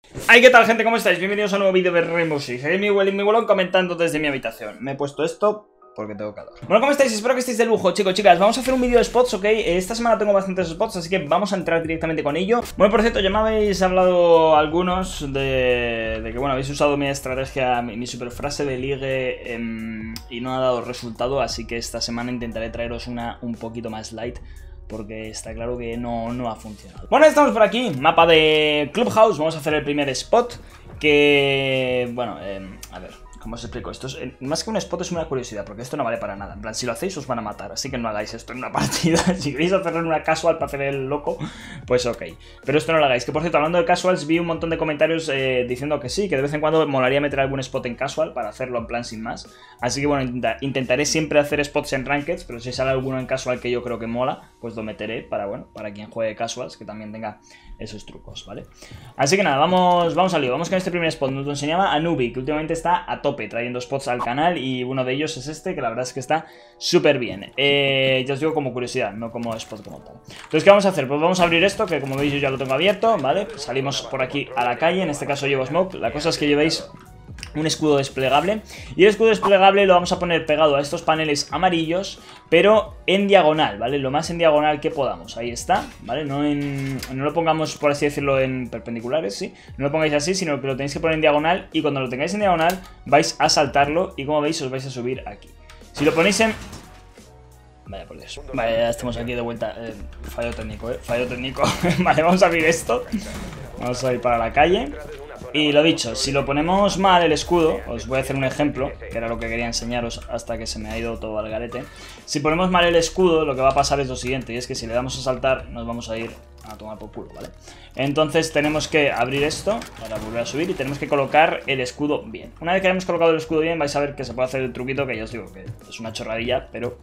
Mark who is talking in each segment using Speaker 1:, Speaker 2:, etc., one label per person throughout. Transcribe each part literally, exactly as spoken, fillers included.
Speaker 1: Hey, ¿qué tal, gente? ¿Cómo estáis? Bienvenidos a un nuevo vídeo de Rainbow Six. Soy mi Willy, mi bolón, comentando desde mi habitación. Me he puesto esto porque tengo calor. Bueno, ¿cómo estáis? Espero que estéis de lujo, chicos, chicas. Vamos a hacer un vídeo de spots, ¿ok? Esta semana tengo bastantes spots, así que vamos a entrar directamente con ello. Bueno, por cierto, ya me habéis hablado algunos de, de que, bueno, habéis usado mi estrategia, mi, mi super frase de ligue eh, y no ha dado resultado, así que esta semana intentaré traeros una un poquito más light, porque está claro que no, no ha funcionado. Bueno, estamos por aquí, mapa de Clubhouse. Vamos a hacer el primer spot, que, bueno, eh, a ver, ¿cómo os explico? Esto es, eh, más que un spot es una curiosidad, porque esto no vale para nada. En plan, si lo hacéis os van a matar, así que no hagáis esto en una partida. Si queréis hacerlo en una casual para hacer el loco, pues ok. Pero esto no lo hagáis. Que por cierto, hablando de casuals, vi un montón de comentarios eh, diciendo que sí, que de vez en cuando molaría meter algún spot en casual para hacerlo en plan sin más. Así que bueno, intenta, intentaré siempre hacer spots en rankeds, pero si sale alguno en casual que yo creo que mola, pues lo meteré para, bueno, para quien juegue casuals, que también tenga esos trucos, ¿vale? Así que nada, vamos, vamos al lío. Vamos con este primer spot. Nos lo enseñaba Anubi, que últimamente está a tope trayendo spots al canal, y uno de ellos es este, que la verdad es que está súper bien. Eh, ya os digo como curiosidad, no como spot como tal. Entonces, ¿qué vamos a hacer? Pues vamos a abrir esto, que como veis yo ya lo tengo abierto, ¿vale? Salimos por aquí a la calle, en este caso llevo smoke. La cosa es que llevéis un escudo desplegable, y el escudo desplegable lo vamos a poner pegado a estos paneles amarillos, pero en diagonal, ¿vale? Lo más en diagonal que podamos. Ahí está, ¿vale? No, en, no lo pongamos, por así decirlo, en perpendiculares, ¿sí? No lo pongáis así, sino que lo tenéis que poner en diagonal, y cuando lo tengáis en diagonal vais a saltarlo, y como veis os vais a subir aquí. Si lo ponéis en... Vaya por Dios. Vale, ya estamos aquí de vuelta. Eh, fallo técnico, ¿eh? Fallo técnico. Vale, vamos a abrir esto. Vamos a ir para la calle. Y lo dicho, si lo ponemos mal el escudo, os voy a hacer un ejemplo, que era lo que quería enseñaros hasta que se me ha ido todo al garete. Si ponemos mal el escudo, lo que va a pasar es lo siguiente, y es que si le damos a saltar, nos vamos a ir a tomar por culo, ¿vale? Entonces tenemos que abrir esto para volver a subir, y tenemos que colocar el escudo bien. Una vez que hayamos colocado el escudo bien, vais a ver que se puede hacer el truquito, que ya os digo que es una chorradilla, pero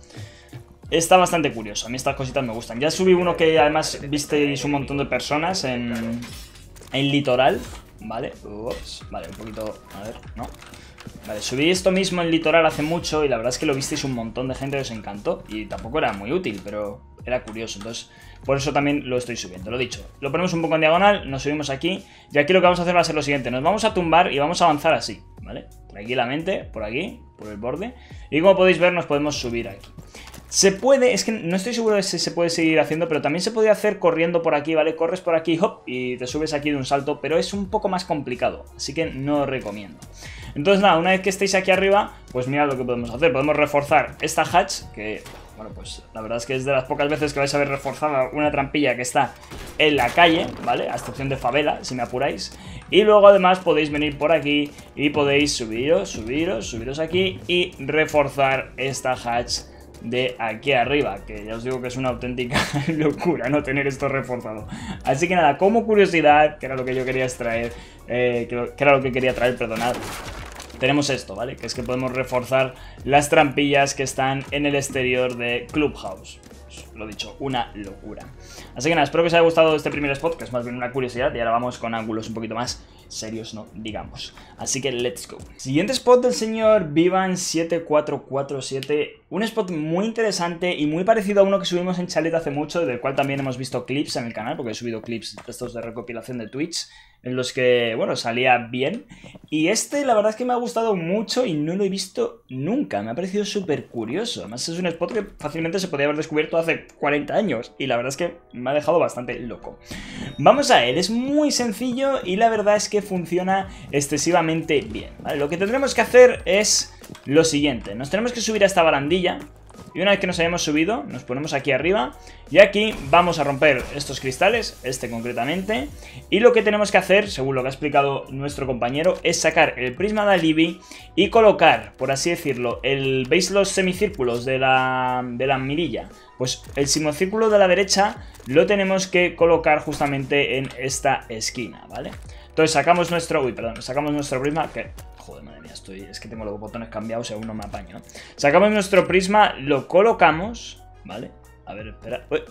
Speaker 1: está bastante curioso. A mí estas cositas me gustan. Ya subí uno que además visteis un montón de personas en, en Litoral, ¿vale? Ups, vale, un poquito, a ver, no. Vale, subí esto mismo en Litoral hace mucho, y la verdad es que lo visteis un montón de gente, os encantó, y tampoco era muy útil, pero era curioso. Entonces, por eso también lo estoy subiendo. Lo dicho, lo ponemos un poco en diagonal, nos subimos aquí, y aquí lo que vamos a hacer va a ser lo siguiente. Nos vamos a tumbar y vamos a avanzar así, ¿vale? Tranquilamente, por aquí, por el borde, y como podéis ver nos podemos subir aquí. Se puede, es que no estoy seguro de si se puede seguir haciendo, pero también se puede hacer corriendo por aquí, ¿vale? Corres por aquí, hop, y te subes aquí de un salto, pero es un poco más complicado, así que no os recomiendo. Entonces nada, una vez que estéis aquí arriba, pues mirad lo que podemos hacer. Podemos reforzar esta hatch, que, bueno, pues la verdad es que es de las pocas veces que vais a ver reforzada una trampilla que está en la calle, ¿vale? A excepción de favela, si me apuráis. Y luego además podéis venir por aquí y podéis subiros, subiros, subiros aquí y reforzar esta hatch de aquí arriba, que ya os digo que es una auténtica locura no tener esto reforzado. Así que nada, como curiosidad, que era lo que yo quería extraer, eh, que, que era lo que quería traer, perdonad, tenemos esto, ¿vale? Que es que podemos reforzar las trampillas que están en el exterior de Clubhouse. Pues, lo dicho, una locura. Así que nada, espero que os haya gustado este primer spot, que es más bien una curiosidad, y ahora vamos con ángulos un poquito más serios, ¿no? Digamos. Así que let's go. Siguiente spot del señor Vivan siete cuatro cuatro siete. Un spot muy interesante y muy parecido a uno que subimos en Chalet hace mucho, del cual también hemos visto clips en el canal, porque he subido clips de estos de recopilación de Twitch, en los que, bueno, salía bien. Y este, la verdad es que me ha gustado mucho y no lo he visto nunca. Me ha parecido súper curioso. Además es un spot que fácilmente se podría haber descubierto hace cuarenta años, y la verdad es que me ha dejado bastante loco. Vamos a él, es muy sencillo y la verdad es que funciona excesivamente bien, ¿vale? Lo que tendremos que hacer es lo siguiente. Nos tenemos que subir a esta barandilla, y una vez que nos hayamos subido, nos ponemos aquí arriba, y aquí vamos a romper estos cristales, este concretamente, y lo que tenemos que hacer, según lo que ha explicado nuestro compañero, es sacar el prisma de Alibi y colocar, por así decirlo, el, ¿veis los semicírculos de la, de la mirilla? Pues el semicírculo de la derecha lo tenemos que colocar justamente en esta esquina, ¿vale? Entonces sacamos nuestro... Uy, perdón, sacamos nuestro prisma, que... Joder, madre mía, estoy... es que tengo los botones cambiados y aún no me apaño, ¿no? Sacamos nuestro prisma, lo colocamos, ¿vale? A ver, espera... Uy.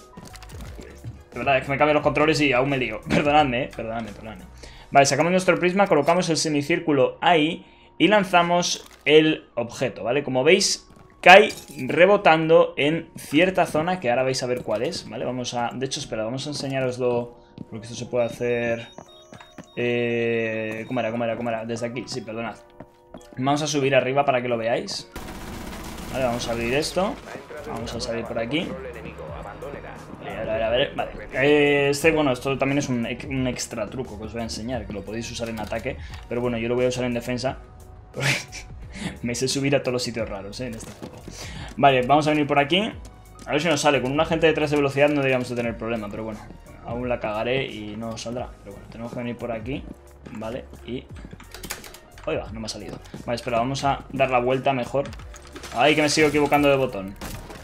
Speaker 1: De verdad, es que me cambian los controles y aún me lío. Perdonadme, ¿eh? Perdonadme, perdonadme. Vale, sacamos nuestro prisma, colocamos el semicírculo ahí y lanzamos el objeto, ¿vale? Como veis, cae rebotando en cierta zona, que ahora vais a ver cuál es, ¿vale? Vamos a... De hecho, espera, vamos a enseñaroslo, porque esto se puede hacer... Eh, ¿Cómo era? ¿Cómo era? ¿Cómo era? Desde aquí, sí, perdonad. Vamos a subir arriba para que lo veáis. Vale, vamos a abrir esto. Vamos a salir por aquí. A ver, a ver, a ver. Vale. Eh, este, bueno, esto también es un, un extra truco que os voy a enseñar, que lo podéis usar en ataque. Pero bueno, yo lo voy a usar en defensa. Me sé subir a todos los sitios raros, ¿eh? En este juego. Vale, vamos a venir por aquí. A ver si nos sale. Con un agente de tres de velocidad no deberíamos de tener problema, pero bueno. Aún la cagaré y no saldrá. Pero bueno, tenemos que venir por aquí. Vale, y... Oiga, no me ha salido. Vale, espera, vamos a dar la vuelta mejor. Ay, que me sigo equivocando de botón.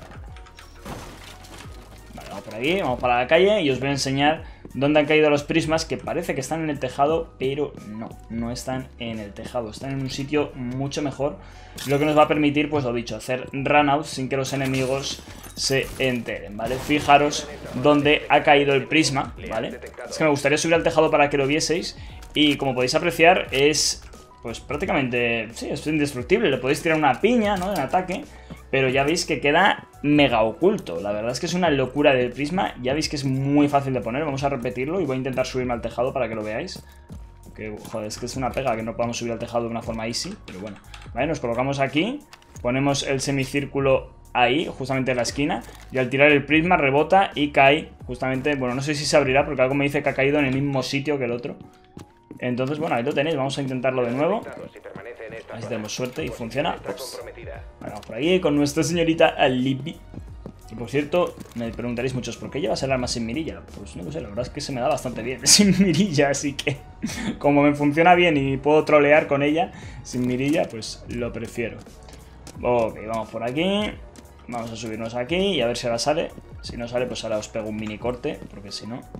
Speaker 1: Vale, vamos por aquí, vamos para la calle y os voy a enseñar dónde han caído los prismas, que parece que están en el tejado, pero no, no están en el tejado. Están en un sitio mucho mejor, lo que nos va a permitir, pues lo dicho, hacer runouts sin que los enemigos se enteren, ¿vale? Fijaros dónde ha caído el prisma, ¿vale? Es que me gustaría subir al tejado para que lo vieseis y como podéis apreciar es... Pues prácticamente, sí, es indestructible. Le podéis tirar una piña, ¿no? En ataque. Pero ya veis que queda mega oculto. La verdad es que es una locura del prisma. Ya veis que es muy fácil de poner. Vamos a repetirlo y voy a intentar subirme al tejado para que lo veáis. Que, joder, es que es una pega que no podamos subir al tejado de una forma easy. Pero bueno, vale, nos colocamos aquí. Ponemos el semicírculo ahí, justamente en la esquina. Y al tirar el prisma rebota y cae justamente... Bueno, no sé si se abrirá porque algo me dice que ha caído en el mismo sitio que el otro. Entonces, bueno, ahí lo tenéis, vamos a intentarlo de nuevo. A ver si tenemos suerte y funciona. Ups. Vale, vamos por aquí con nuestra señorita Alibi. Y por cierto, me preguntaréis muchos, ¿por qué llevas el arma sin mirilla? Pues no sé, la verdad es que se me da bastante bien sin mirilla, así que como me funciona bien y puedo trolear con ella sin mirilla, pues lo prefiero. Ok, vamos por aquí. Vamos a subirnos aquí y a ver si ahora sale. Si no sale, pues ahora os pego un mini corte, porque si no...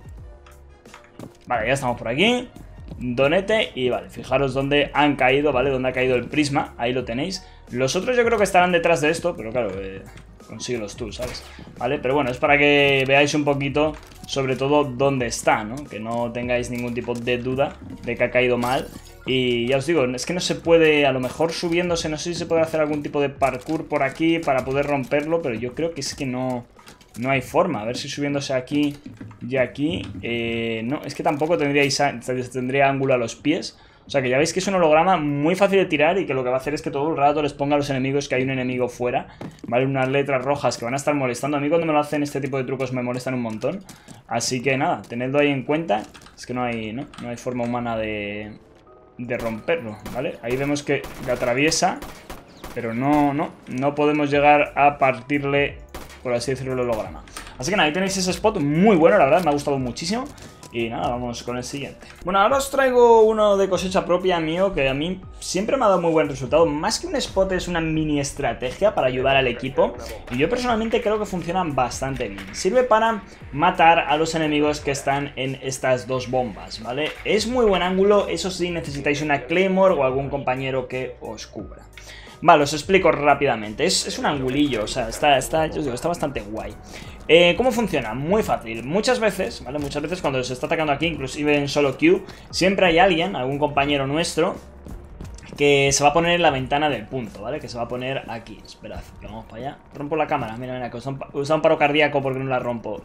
Speaker 1: Vale, ya estamos por aquí. Donete y vale, fijaros dónde han caído, ¿vale? Dónde ha caído el prisma, ahí lo tenéis. Los otros yo creo que estarán detrás de esto, pero claro, eh, consíguelos tú, ¿sabes? Vale, pero bueno, es para que veáis un poquito, sobre todo, dónde está, ¿no? Que no tengáis ningún tipo de duda de que ha caído mal. Y ya os digo, es que no se puede, a lo mejor subiéndose, no sé si se puede hacer algún tipo de parkour por aquí para poder romperlo, pero yo creo que es que no... No hay forma, a ver si subiéndose aquí y aquí, eh, no, es que tampoco tendríais, tendría ángulo a los pies. O sea que ya veis que es un holograma muy fácil de tirar y que lo que va a hacer es que todo el rato les ponga a los enemigos que hay un enemigo fuera, ¿vale? Unas letras rojas que van a estar molestando. A mí cuando me lo hacen este tipo de trucos me molestan un montón. Así que nada, tenedlo ahí en cuenta. Es que no hay, ¿no? No hay forma humana de, de romperlo, ¿vale? Ahí vemos que lo atraviesa, pero no, no, no podemos llegar a partirle, por así decirlo, el holograma. Así que nada, ahí tenéis ese spot muy bueno, la verdad, me ha gustado muchísimo. Y nada, vamos con el siguiente. Bueno, ahora os traigo uno de cosecha propia mío que a mí siempre me ha dado muy buen resultado. Más que un spot, es una mini estrategia para ayudar al equipo. Y yo personalmente creo que funciona bastante bien. Sirve para matar a los enemigos que están en estas dos bombas, ¿vale? Es muy buen ángulo, eso sí, necesitáis una Claymore o algún compañero que os cubra. Vale, os explico rápidamente. Es, es un angulillo, o sea, está, está, yo os digo, está bastante guay. Eh, ¿Cómo funciona? Muy fácil. Muchas veces, ¿vale? Muchas veces cuando se está atacando aquí, inclusive en solo queue, siempre hay alguien, algún compañero nuestro, que se va a poner en la ventana del punto, ¿vale? Que se va a poner aquí. Esperad, que vamos para allá. Rompo la cámara, mira, mira, que usa un, usa un paro cardíaco porque no la rompo.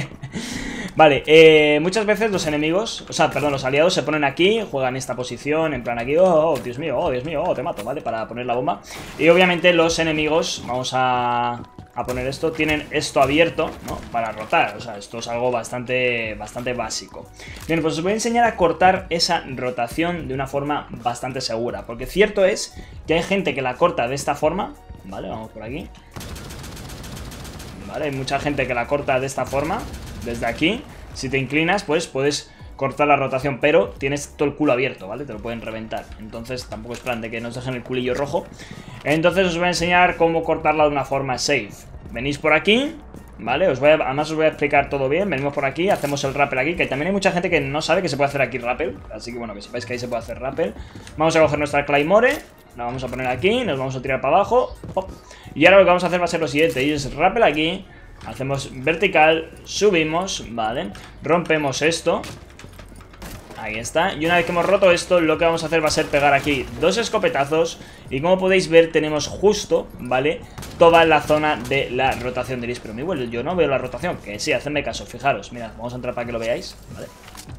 Speaker 1: Vale, eh, muchas veces los enemigos, o sea, perdón, los aliados se ponen aquí, juegan esta posición, en plan aquí, oh, oh, Dios mío, oh, Dios mío, oh, te mato, ¿vale? Para poner la bomba. Y obviamente los enemigos, vamos a... a poner esto, tienen esto abierto, ¿no? Para rotar, o sea, esto es algo bastante, bastante básico. Bien, pues os voy a enseñar a cortar esa rotación de una forma bastante segura, porque cierto es que hay gente que la corta de esta forma, ¿vale? Vamos por aquí. Vale, hay mucha gente que la corta de esta forma, desde aquí. Si te inclinas, pues puedes cortar la rotación, pero tienes todo el culo abierto, ¿vale? Te lo pueden reventar. Entonces tampoco es plan de que nos dejen el culillo rojo. Entonces os voy a enseñar cómo cortarla de una forma safe. Venís por aquí, ¿vale? Os voy a, además os voy a explicar todo bien. Venimos por aquí, hacemos el rappel aquí, que también hay mucha gente que no sabe que se puede hacer aquí rappel. Así que bueno, que sepáis que ahí se puede hacer rappel. Vamos a coger nuestra Claymore, la vamos a poner aquí, nos vamos a tirar para abajo. Hop. Y ahora lo que vamos a hacer va a ser lo siguiente, y es rappel aquí. Hacemos vertical, subimos, ¿vale? Rompemos esto. Ahí está, y una vez que hemos roto esto, lo que vamos a hacer va a ser pegar aquí dos escopetazos. Y como podéis ver, tenemos justo, ¿vale? Toda la zona de la rotación. Diréis, pero mi abuelo, yo no veo la rotación. Que sí, hacedme caso, fijaros, mirad, vamos a entrar para que lo veáis, ¿vale?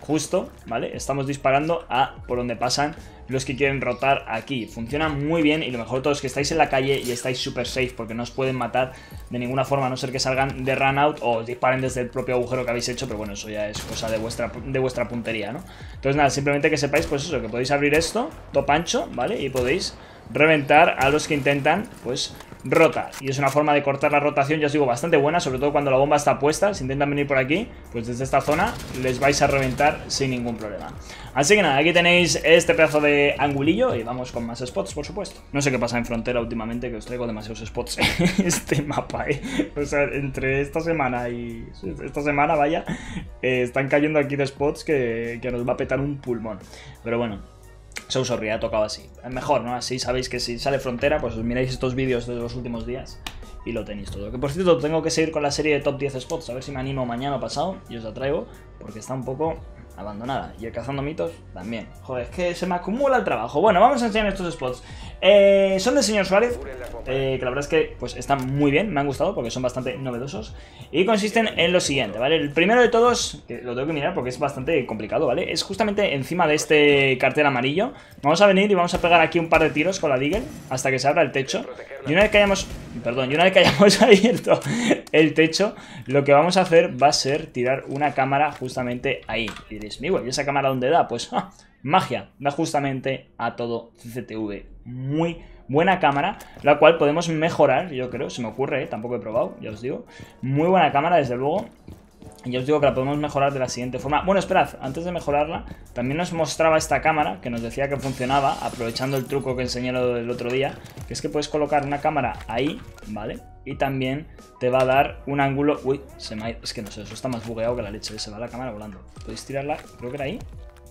Speaker 1: justo, ¿vale? Estamos disparando a por donde pasan los que quieren rotar aquí. Funciona muy bien y lo mejor de todo es que estáis en la calle y estáis super safe porque no os pueden matar de ninguna forma, a no ser que salgan de run out o os disparen desde el propio agujero que habéis hecho, pero bueno, eso ya es cosa de vuestra, de vuestra puntería, ¿no? Entonces nada, simplemente que sepáis pues eso, que podéis abrir esto, top ancho, ¿vale? Y podéis reventar a los que intentan, pues, rotar. Y es una forma de cortar la rotación, ya os digo, bastante buena, sobre todo cuando la bomba está puesta. Si intentan venir por aquí, pues desde esta zona les vais a reventar sin ningún problema. Así que nada, aquí tenéis este pedazo de angulillo y vamos con más spots, por supuesto. No sé qué pasa en Frontera últimamente, que os traigo demasiados spots en este mapa, ¿eh? O sea, entre esta semana y esta semana, vaya, eh, están cayendo aquí de spots que, que nos va a petar un pulmón. Pero bueno, so sorry, ha tocado así. Es mejor, ¿no? Así sabéis que si sale Frontera, pues os miráis estos vídeos de los últimos días y lo tenéis todo. Que por cierto, tengo que seguir con la serie de top diez spots, a ver si me animo mañana o pasado y os la traigo, porque está un poco abandonada. Y el cazando mitos también. Joder, es que se me acumula el trabajo. Bueno, vamos a enseñar estos spots. Eh, son de señor Suárez, eh, que la verdad es que pues están muy bien, me han gustado porque son bastante novedosos. Y consisten en lo siguiente, ¿vale? El primero de todos, que lo tengo que mirar porque es bastante complicado, ¿vale? Es justamente encima de este cartel amarillo. Vamos a venir y vamos a pegar aquí un par de tiros con la Deagle hasta que se abra el techo. Y una vez que hayamos... Perdón, y una vez que hayamos abierto el techo, lo que vamos a hacer va a ser tirar una cámara justamente ahí. Y diréis, amigo, ¿y esa cámara dónde da? Pues ¡ah! Magia, da justamente a todo C C T V. Muy buena cámara, la cual podemos mejorar, yo creo, se me ocurre, ¿eh? Tampoco he probado, ya os digo. Muy buena cámara, desde luego. Y ya os digo que la podemos mejorar de la siguiente forma. Bueno, esperad, antes de mejorarla, también nos mostraba esta cámara, que nos decía que funcionaba, aprovechando el truco que enseñé el otro día, que es que puedes colocar una cámara ahí, ¿vale? Y también te va a dar un ángulo... Uy, se me ha... es que no sé, eso está más bugueado que la leche, se va la cámara volando. ¿Podéis tirarla? Creo que era ahí.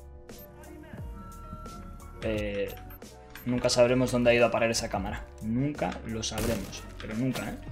Speaker 1: Eh... Nunca sabremos dónde ha ido a parar esa cámara. Nunca lo sabremos, pero nunca, ¿eh?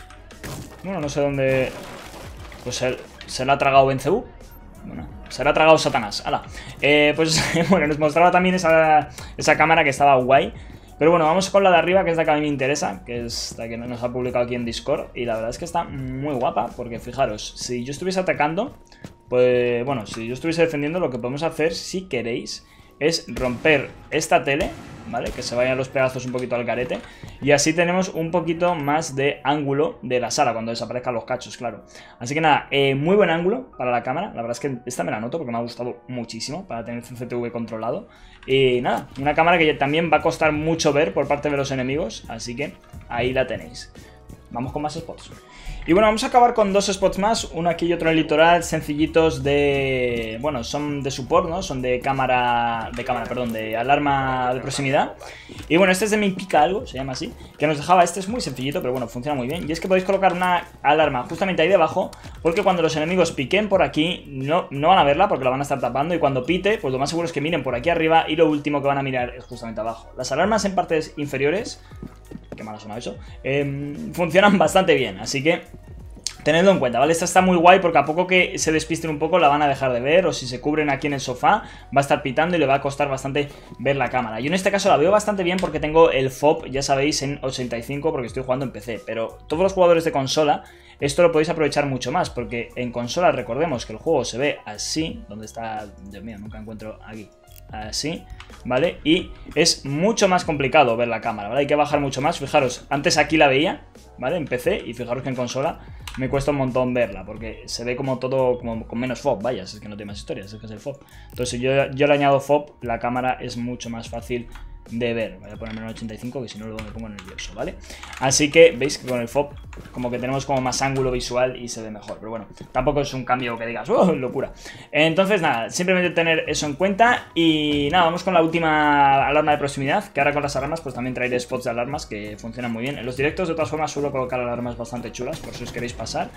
Speaker 1: Bueno, no sé dónde... Pues él... ¿Se la ha tragado Bencebú? Bueno, se la ha tragado Satanás. ¡Hala! Eh, pues bueno, nos mostraba también esa, esa cámara que estaba guay. Pero bueno, vamos con la de arriba, que es la que a mí me interesa, que es la que nos ha publicado aquí en Discord. Y la verdad es que está muy guapa, porque fijaros, si yo estuviese atacando, pues bueno, si yo estuviese defendiendo, lo que podemos hacer, si queréis, es romper esta tele, ¿vale? Que se vayan los pedazos un poquito al garete. Y así tenemos un poquito más de ángulo de la sala cuando desaparezcan los cachos, claro. Así que nada, eh, muy buen ángulo para la cámara. La verdad es que esta me la noto porque me ha gustado muchísimo para tener C C T V controlado. Y nada, una cámara que también va a costar mucho ver por parte de los enemigos. Así que ahí la tenéis. Vamos con más spots. Y bueno, vamos a acabar con dos spots más, uno aquí y otro en el litoral, sencillitos de... Bueno, son de support, ¿no? Son de cámara... De cámara, perdón, de alarma de proximidad. Y bueno, este es de Me Pica Algo, se llama así, que nos dejaba, este es muy sencillito, pero bueno, funciona muy bien. Y es que podéis colocar una alarma justamente ahí debajo, porque cuando los enemigos piquen por aquí, no, no van a verla porque la van a estar tapando. Y cuando pite, pues lo más seguro es que miren por aquí arriba y lo último que van a mirar es justamente abajo. Las alarmas en partes inferiores... Qué mal ha sonado eso. Eh, funcionan bastante bien, así que tenedlo en cuenta, ¿vale? Esta está muy guay porque a poco que se despisten un poco la van a dejar de ver, o si se cubren aquí en el sofá va a estar pitando y le va a costar bastante ver la cámara. Yo en este caso la veo bastante bien porque tengo el F O P, ya sabéis, en ochenta y cinco porque estoy jugando en P C, pero todos los jugadores de consola esto lo podéis aprovechar mucho más porque en consola recordemos que el juego se ve así, donde está... Dios mío, nunca encuentro aquí. Así, ¿vale? Y es mucho más complicado ver la cámara, ¿vale? Hay que bajar mucho más. Fijaros, antes aquí la veía, ¿vale? En P C, y fijaros que en consola me cuesta un montón verla, porque se ve como todo como con menos F O P, vaya, es que no tiene más historia, es que es el F O P. Entonces si yo, yo le añado F O P, la cámara es mucho más fácil de ver. Voy a ponerme en ochenta y cinco, que si no luego me pongo nervioso, ¿vale? Así que veis que con el F O P como que tenemos como más ángulo visual y se ve mejor. Pero bueno, tampoco es un cambio que digas, ¡oh, locura! Entonces nada, simplemente tener eso en cuenta. Y nada, vamos con la última alarma de proximidad, que ahora con las alarmas pues también traeré spots de alarmas que funcionan muy bien. En los directos de todas formas suelo colocar alarmas bastante chulas, por si os queréis pasar.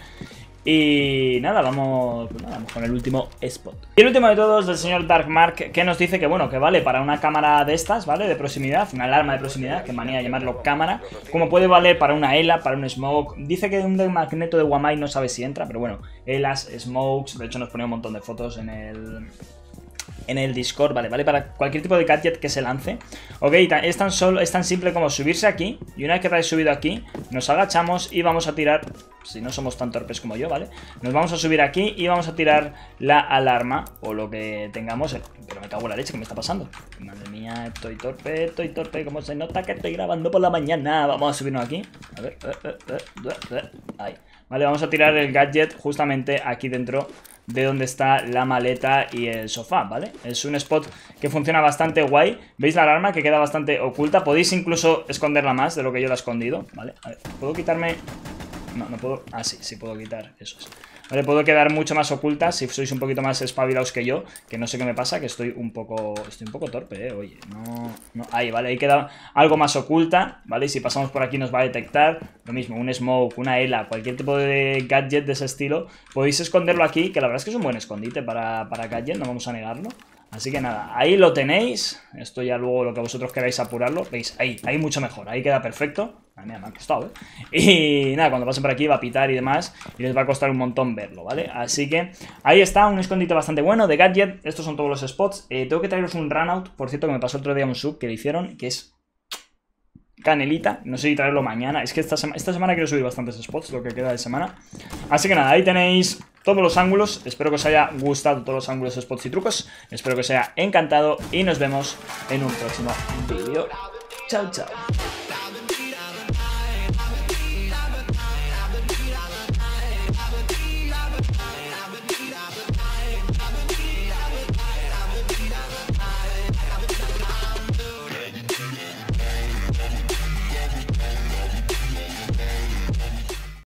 Speaker 1: Y nada, vamos, pues nada, vamos con el último spot. Y el último de todos, del señor Darkmark, que nos dice que bueno, que vale para una cámara de estas, ¿vale? De proximidad, una alarma de proximidad, que manía de llamarlo cámara, como puede valer para una E L A, para un Smoke. Dice que un magneto de Wamai no sabe si entra, pero bueno, E L As, Smokes, de hecho nos ponía un montón de fotos en el... en el Discord, ¿vale? ¿Vale? Para cualquier tipo de gadget que se lance. Ok, es tan, solo, es tan simple como subirse aquí. Y una vez que te hayas subido aquí, nos agachamos y vamos a tirar, si no somos tan torpes como yo, ¿vale? Nos vamos a subir aquí y vamos a tirar la alarma o lo que tengamos. Pero me cago en la leche, ¿qué me está pasando? Madre mía, estoy torpe, estoy torpe. Como se nota que estoy grabando por la mañana. Vamos a subirnos aquí. A ver, eh, eh, eh, eh, eh. Ahí. Vale, vamos a tirar el gadget justamente aquí dentro de donde está la maleta y el sofá, ¿vale? Es un spot que funciona bastante guay. ¿Veis la alarma que queda bastante oculta? Podéis incluso esconderla más de lo que yo la he escondido, ¿vale? A ver, ¿puedo quitarme? No, no puedo. Ah, sí, sí puedo quitar. Eso es. Vale, puedo quedar mucho más oculta si sois un poquito más espabilados que yo. Que no sé qué me pasa, que estoy un poco Estoy un poco torpe, eh, oye. No, no. Ahí, vale, ahí queda algo más oculta, ¿vale? Y si pasamos por aquí nos va a detectar. Lo mismo, un smoke, una ela, cualquier tipo de gadget de ese estilo. Podéis esconderlo aquí, que la verdad es que es un buen escondite para, para gadget, no vamos a negarlo. Así que nada, ahí lo tenéis. Esto ya luego lo que vosotros queráis apurarlo. Veis, ahí, ahí mucho mejor, ahí queda perfecto. A mí me ha costado, ¿eh? Y nada, cuando pasen por aquí va a pitar y demás. Y les va a costar un montón verlo, ¿vale? Así que ahí está, un escondite bastante bueno de gadget. Estos son todos los spots. eh, Tengo que traeros un runout, por cierto, que me pasó el otro día un sub que le hicieron, que es canelita, no sé si traerlo mañana. Es que esta, sema esta semana quiero subir bastantes spots, lo que queda de semana. Así que nada, ahí tenéis todos los ángulos. Espero que os haya gustado todos los ángulos, spots y trucos. Espero que os haya encantado y nos vemos en un próximo vídeo. Chao, chao.